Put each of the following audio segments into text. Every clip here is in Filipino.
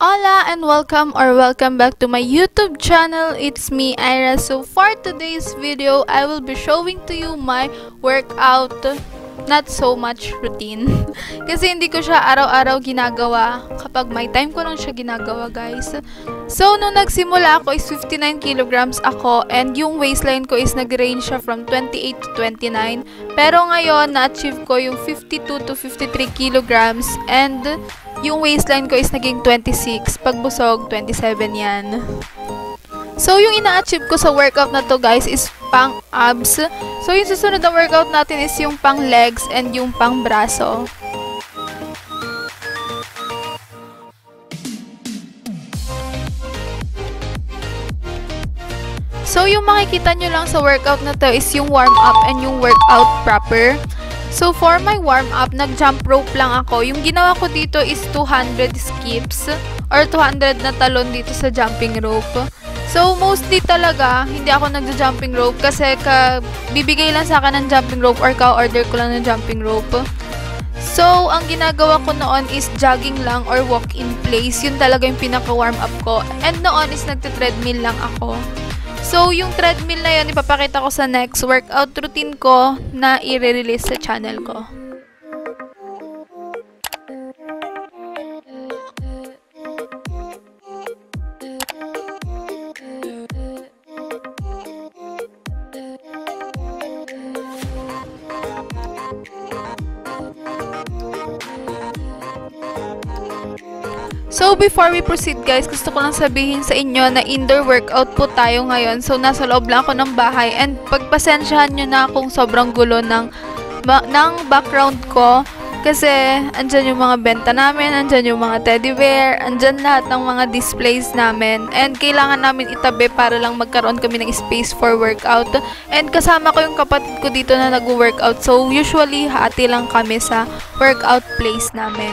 Hola and welcome back to my YouTube channel. It's me, Ira. So for today's video, I will be showing to you my workout, not so much routine. Kasi hindi ko siya araw-araw ginagawa. Kapag may time ko lang siya ginagawa, guys. So nung nagsimula ako is 59 kilograms ako and yung waistline ko is nag-range siya from 28 to 29. Pero ngayon, na-achieve ko yung 52 to 53 kilograms and yung waistline ko is naging 26. Pagbusog, 27 yan. So, yung ina-achieve ko sa workout na to, guys, is pang abs. So, yung susunod na workout natin is yung pang legs and yung pang braso. So, yung makikita nyo lang sa workout na to is yung warm-up and yung workout proper. So, for my warm-up, nag-jump rope lang ako. Yung ginawa ko dito is 200 skips or 200 na talon dito sa jumping rope. So, mostly talaga, hindi ako nagja-jumping rope kasi bibigay lang sa akin ng jumping rope or ka-order ko lang ng jumping rope. So, ang ginagawa ko noon is jogging lang or walk in place. Yun talaga yung pinaka-warm-up ko. And noon is nagte-treadmill lang ako. So, yung treadmill na yun, ipapakita ko sa next workout routine ko na i-release sa channel ko. So, before we proceed, guys, gusto ko lang sabihin sa inyo na indoor workout po tayo ngayon. So, nasa loob lang ako ng bahay. And pagpasensyahan nyo na kung sobrang gulo ng background ko. Kasi, andyan yung mga benta namin, andyan yung mga teddy bear, andyan lahat ng mga displays namin. And kailangan namin itabi para lang magkaroon kami ng space for workout. And kasama ko yung kapatid ko dito na nag-workout. So, usually, hati lang kami sa workout place namin.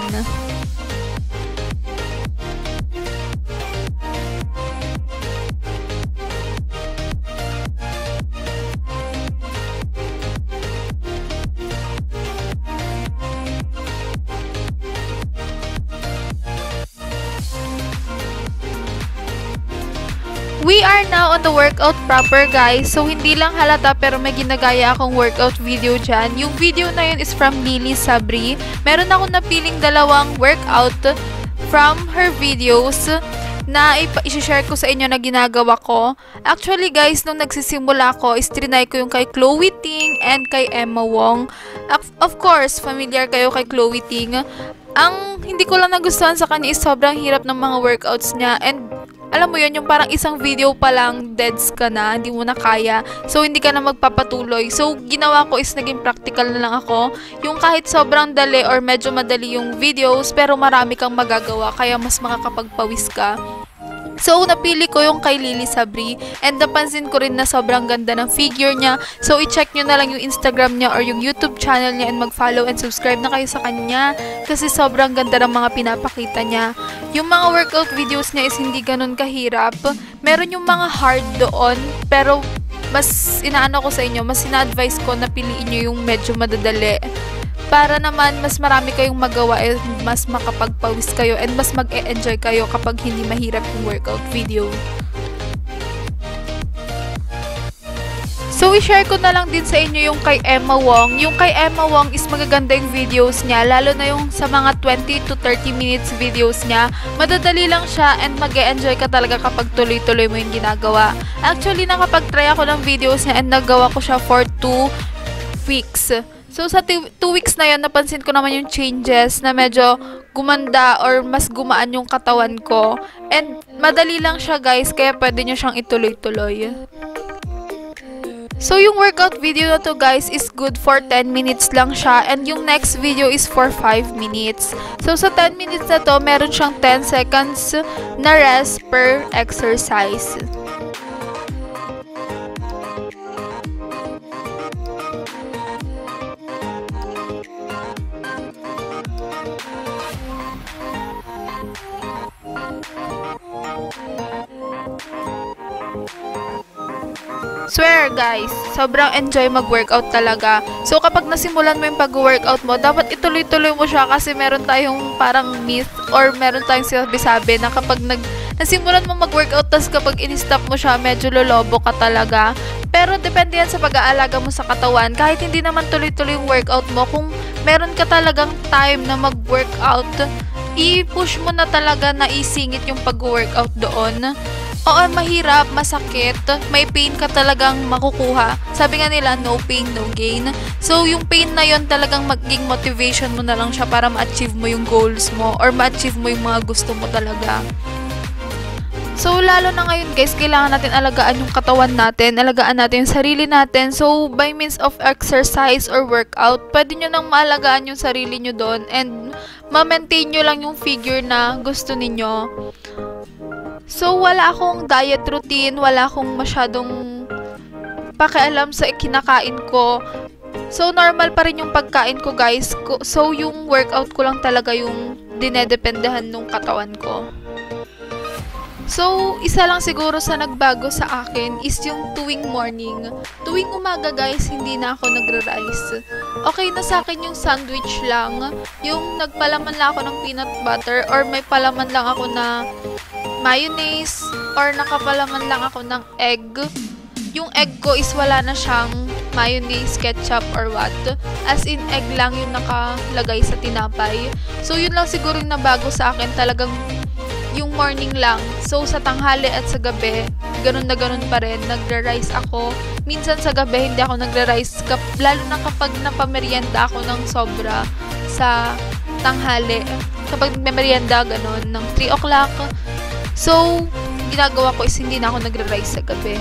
We are now on the workout proper, guys. So, hindi lang halata pero may ginagaya akong workout video dyan. Yung video na yun is from Lily Sabri. Meron akong napiling dalawang workout from her videos na i-share ko sa inyo na ginagawa ko. Actually, guys, nung nagsisimula ko, is trinay ko yung kay Chloe Ting and kay Emma Wong. Of course, familiar kayo kay Chloe Ting. Ang hindi ko lang nagustuhan sa kanya is sobrang hirap ng mga workouts niya and alam mo yun, yung parang isang video pa lang, deads ka na, hindi mo na kaya. So, hindi ka na magpapatuloy. So, ginawa ko is naging practical na lang ako. Yung kahit sobrang dali or medyo madali yung videos, pero marami kang magagawa, kaya mas makakapagpawis ka. So, napili ko yung kay Lily Sabri and napansin ko rin na sobrang ganda ng figure niya. So, i-check nyo na lang yung Instagram niya or yung YouTube channel niya and mag-follow and subscribe na kayo sa kanya kasi sobrang ganda ng mga pinapakita niya. Yung mga workout videos niya is hindi ganun kahirap. Meron yung mga hard doon, pero mas inaano ko sa inyo, mas ina-advise ko na piliin nyo yung medyo madadali. Para naman, mas marami kayong magawa and mas makapagpawis kayo and mas mag-e-enjoy kayo kapag hindi mahirap yung workout video. So, i-share ko na lang din sa inyo yung kay Emma Wong. Yung kay Emma Wong is magaganda yung videos niya, lalo na yung sa mga 20 to 30 minutes videos niya. Madadali lang siya and mag-e-enjoy ka talaga kapag tuloy-tuloy mo yung ginagawa. Actually, nakapag-try ako ng videos niya and nagawa ko siya for 2 weeks. So, sa 2 weeks na yun, napansin ko naman yung changes na medyo gumanda or mas gumaan yung katawan ko. And madali lang siya, guys, kaya pwede nyo siyang ituloy-tuloy. So, yung workout video na to, guys, is good for 10 minutes lang siya. And yung next video is for 5 minutes. So, sa 10 minutes na to, meron siyang 10 seconds na rest per exercise. Swear guys, sobrang enjoy mag-workout talaga. So kapag nasimulan mo yung pag-workout mo, dapat ituloy-tuloy mo siya kasi meron tayong parang myth or meron tayong sinabi na kapag nasimulan mo mag-workout tas kapag in-stop mo siya, medyo lolobo ka talaga. Pero depende yan sa pag-aalaga mo sa katawan. Kahit hindi naman tuloy-tuloy yung workout mo, kung meron ka talagang time na mag-workout, i-push mo na talaga na isingit yung pag-workout doon. Oo, mahirap, masakit, may pain ka talagang makukuha. Sabi nga nila, no pain, no gain. So, yung pain na yon talagang magiging motivation mo na lang siya para ma-achieve mo yung goals mo or ma-achieve mo yung mga gusto mo talaga. So, lalo na ngayon guys, kailangan natin alagaan yung katawan natin, alagaan natin yung sarili natin. So, by means of exercise or workout, pwede nyo nang maalagaan yung sarili nyo doon and ma-maintain nyo lang yung figure na gusto ninyo. So, wala akong diet routine, wala akong masyadong pakialam sa kinakain ko. So, normal pa rin yung pagkain ko guys. So, yung workout ko lang talaga yung dinedependehan ng katawan ko. So, isa lang siguro sa nagbago sa akin is yung tuwing morning. Tuwing umaga guys, hindi na ako nagra-rice. Okay na sa akin yung sandwich lang. Yung nagpalaman lang ako ng peanut butter or may palaman lang ako na mayonnaise or nakapalaman lang ako ng egg. Yung egg ko is wala na siyang mayonnaise, ketchup, or what. As in, egg lang yung nakalagay sa tinapay. So, yun lang siguro yung nabago sa akin. Talagang yung morning lang. So, sa tanghali at sa gabi, ganun na ganun pa rin. Nagra-rice ako. Minsan sa gabi, hindi ako nagra-rice. Lalo na kapag napamerienda ako ng sobra sa tanghali. Kapag may merienda, ganun, ng 3 o'clock. So, ginagawa ko is hindi na ako nagra-rice sa gabi.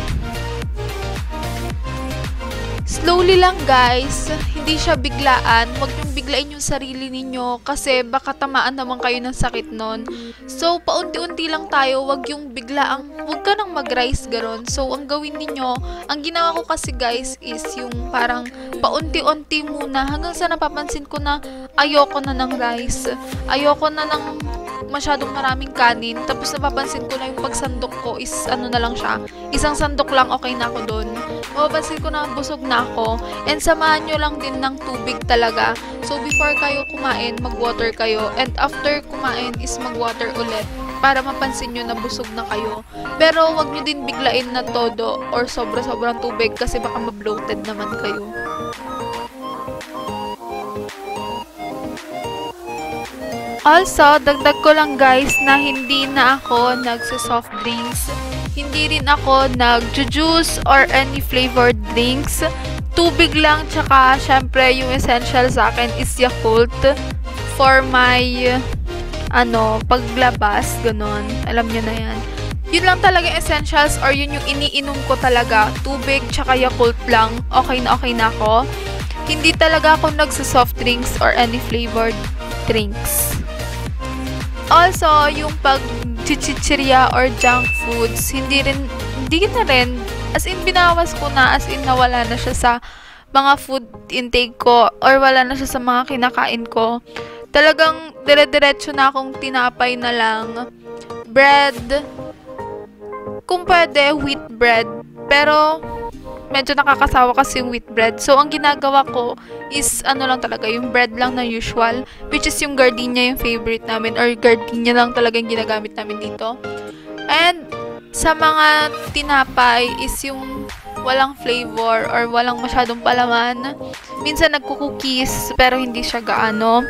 Slowly lang guys, hindi siya biglaan. Huwag niyong biglain yung sarili ninyo kasi baka tamaan naman kayo ng sakit nun. So, paunti-unti lang tayo, huwag yung biglaang, huwag ka nang mag-rice garon. So, ang gawin ninyo, ang ginawa ko kasi guys is yung parang paunti-unti muna hanggang sa napapansin ko na ayoko na ng rice. Ayoko na ng masyadong maraming kanin. Tapos napapansin ko na yung pagsandok ko is ano na lang siya. Isang sandok lang, okay na ako doon. Mapapansin ko na busog na ako. And samahan nyo lang din ng tubig talaga. So before kayo kumain, mag-water kayo. And after kumain is mag-water ulit. Para mapansin nyo na busog na kayo. Pero wag nyo din biglain na todo or sobra-sobrang tubig kasi baka ma-bloated naman kayo. Also, dagdag ko lang guys na hindi na ako nagsa-soft drinks. Hindi rin ako nag-juice or any flavored drinks. Tubig lang, tsaka syempre yung essential sa akin is Yakult for my paglabas, ganon. Alam nyo na yan. Yun lang talaga essentials or yun yung iniinom ko talaga. Tubig, tsaka Yakult lang. Okay na ako. Hindi talaga ako nagsa-soft drinks or any flavored drinks. Also, yung pag-chichirya or junk foods, hindi na rin, as in binawas ko na, as in nawala na siya sa mga food intake ko or wala na siya sa mga kinakain ko. Talagang dire-diretso na akong tinapay na lang. Bread, kung pwede, wheat bread. Pero, medyo nakakasawa kasi yung wheat bread. So, ang ginagawa ko is, lang talaga, yung bread lang na usual, which is yung gardenia yung favorite namin, or gardenia lang talaga yung ginagamit namin dito. And, sa mga tinapay is yung walang flavor or walang masyadong palaman. Minsan nagko-cookies, pero hindi siya gaano.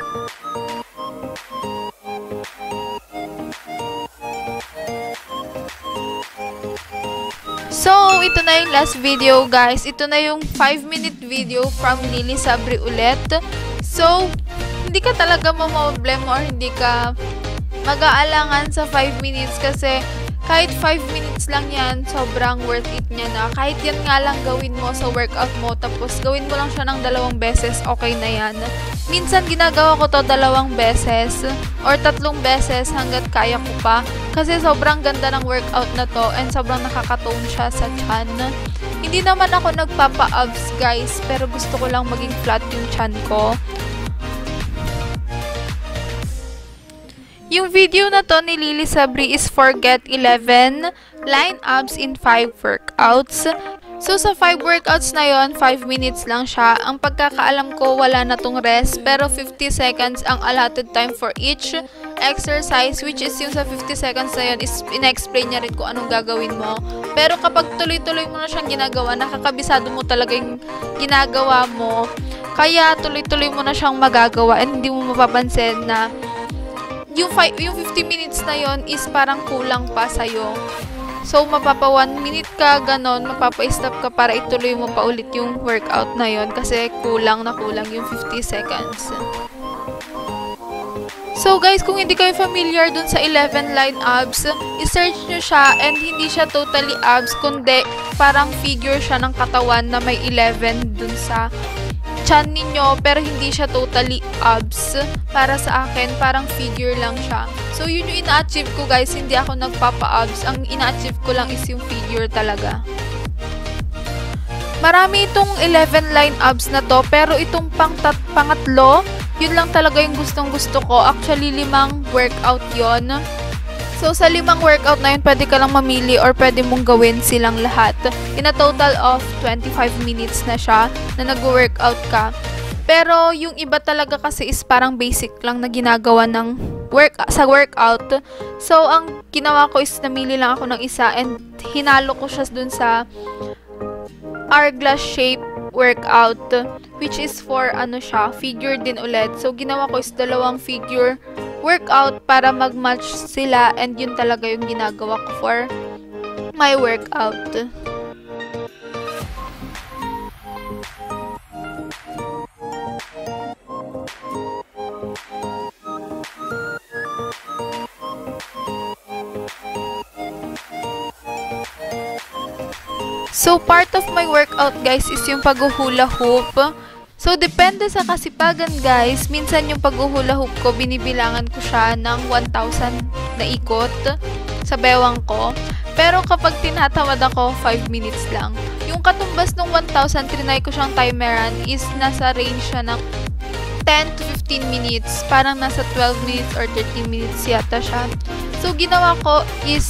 So, ito na yung last video guys. Ito na yung 5-minute video from Lily Sabri ulit. So, hindi ka talaga mamroblema or hindi ka mag-aalangan sa 5 minutes kasi kahit 5 minutes lang yan, sobrang worth it niya na. Kahit yan nga lang gawin mo sa workout mo, tapos gawin mo lang siya ng 2 beses, okay na yan. Minsan ginagawa ko to 2 beses or 3 beses hanggat kaya ko pa. Kasi sobrang ganda ng workout na to and sobrang nakakatone siya sa chan. Hindi naman ako nagpapa-abs guys, pero gusto ko lang maging flat yung chan ko. Yung video na to ni Lily Sabri is for Get 11 Line Abs in 5 Workouts. So, sa 5 workouts na yon, 5 minutes lang siya. Ang pagkakaalam ko, wala na tong rest, pero 50 seconds ang allotted time for each exercise, which is yung sa 50 seconds na yun, is ina-explain niya rin kung anong gagawin mo. Pero kapag tuloy-tuloy mo na siyang ginagawa, nakakabisado mo talaga yung ginagawa mo, kaya tuloy-tuloy mo na siyang magagawa and hindi mo mapapansin na yung 50 minutes na yon is parang kulang pa sa'yo. So, mapapa 1 minute ka, ganon, mapapa-stop ka para ituloy mo pa ulit yung workout na yon kasi kulang na kulang yung 50 seconds. So, guys, kung hindi kayo familiar dun sa 11 line abs, i-search nyo siya and hindi siya totally abs, kundi parang figure siya ng katawan na may 11 dun sa chan ninyo, pero hindi siya totally abs. Para sa akin, parang figure lang siya. So, yun yung ina-achieve ko, guys. Hindi ako nagpapa-abs. Ang ina-achieve ko lang is yung figure talaga. Marami itong 11 line abs na to, pero itong pangatlo, yun lang talaga yung gustong-gusto ko. Actually, 5 workout yon. So, sa 5 workout na yun, pwede ka lang mamili or pwede mong gawin silang lahat. In a total of 25 minutes na siya na nag-workout ka. Pero, yung iba talaga kasi is parang basic lang na ginagawa ng sa workout. So, ang ginawa ko is namili lang ako ng isa and hinalo ko siya dun sa hourglass shape workout, which is for figure din ulit. So, ginawa ko is 2 figure workout para mag-match sila and yun talaga yung ginagawa ko for my workout. So, part of my workout, guys, is yung pag-hula hoop. So, depende sa kasipagan, guys. Minsan yung pag-hula hoop ko, binibilangan ko siya ng 1,000 na ikot sa bewang ko. Pero kapag tinatamad ako, 5 minutes lang. Yung katumbas ng 1,000, trinay ko siyang timeran is nasa range siya ng 10 to 15 minutes. Parang nasa 12 minutes or 13 minutes yata siya. So, ginawa ko is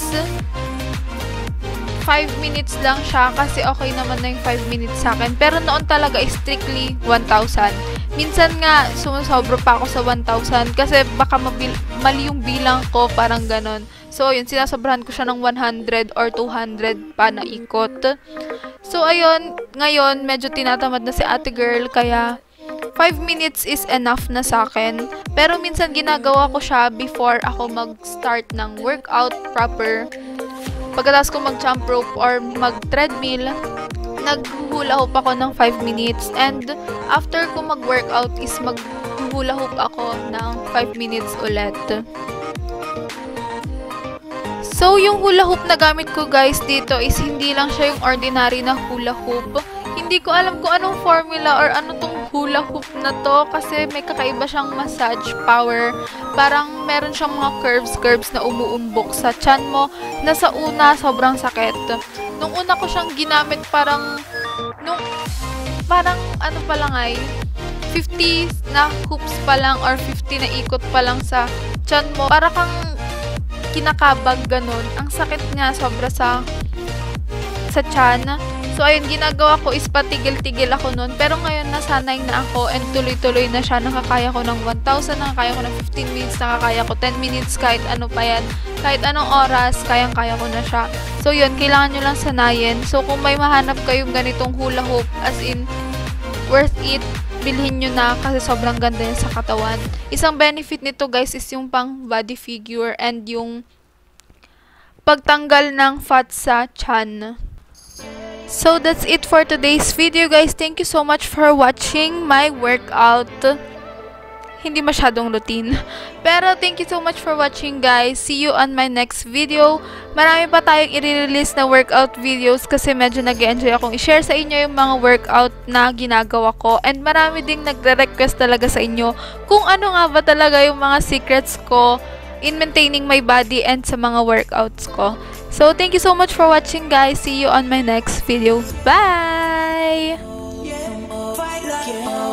5 minutes lang siya kasi okay naman na yung 5 minutes sa akin. Pero noon talaga is strictly 1,000. Minsan nga, sumusobro pa ako sa 1,000 kasi baka mali yung bilang ko, parang ganon. So, yun, sinasobrahan ko siya ng 100 or 200 pa na ikot. So, ayun, ngayon, medyo tinatamad na si ate girl, kaya 5 minutes is enough na sa akin. Pero minsan ginagawa ko siya before ako mag-start ng workout proper. Pagkatapos ko mag-jump rope or mag-treadmill, nag-hula hoop ako ng 5 minutes. And after ko mag-workout is mag-hula hoop ako ng 5 minutes ulit. So, yung hula hoop na gamit ko, guys, dito is hindi lang siya yung ordinary na hula hoop. Hindi ko alam kung anong formula or ano tong hula hoop na to kasi may kakaiba siyang massage power. Parang meron siyang mga curves na umuumbok sa tiyan mo na sa una sobrang sakit. Nung una ko siyang ginamit parang ano pa lang ay 50 na hoops pa lang or 50 na ikot pa lang sa tiyan mo. Para kang kinakabag ganun. Ang sakit niya sobra sa tiyan. So, ayun, ginagawa ko is patigil-tigil ako nun. Pero ngayon, nasanay na ako and tuloy-tuloy na siya. Nakakaya ko ng 1,000, nakakaya ko ng 15 minutes, nakakaya ko 10 minutes, kahit ano pa yan. Kahit anong oras, kayang-kaya ko na siya. So, yun, kailangan nyo lang sanayin. So, kung may mahanap kayong ganitong hula hoop, as in, worth it, bilhin nyo na kasi sobrang ganda yan sa katawan. Isang benefit nito, guys, is yung pang body figure and yung pagtanggal ng fat sa tiyan. So, that's it for today's video, guys. Thank you so much for watching my workout. Hindi masyadong routine. Pero, thank you so much for watching, guys. See you on my next video. Marami pa tayong i-release na workout videos kasi medyo nag-enjoy akong i-share sa inyo yung mga workout na ginagawa ko. And marami ding nagre-request talaga sa inyo kung ano nga ba talaga yung mga secrets ko in maintaining my body and sa mga workouts ko. So, thank you so much for watching, guys. See you on my next video. Bye!